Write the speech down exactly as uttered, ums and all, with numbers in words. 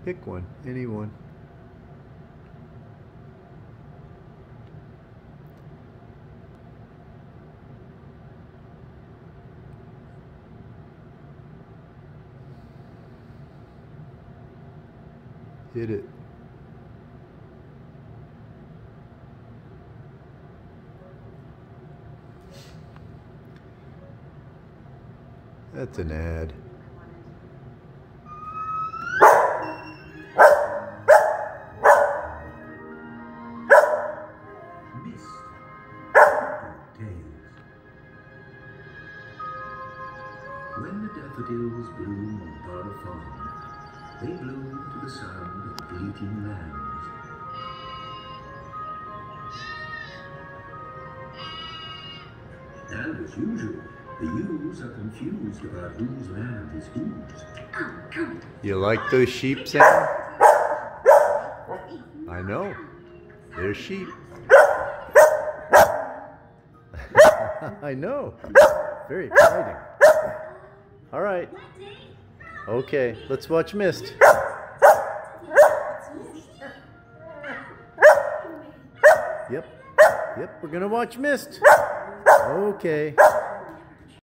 Pick one, any one. Hit it. That's an ad. Mist. Tales. When the daffodils bloom on Barrow Farm, they bloom to the sound of bleating lambs. And as usual, the ewes are confused about whose land is whose. You like those sheep, Sam? I know. They're sheep. I know. Very exciting. All right. Okay, let's watch Mist. Yep. Yep, we're gonna watch Mist. Okay.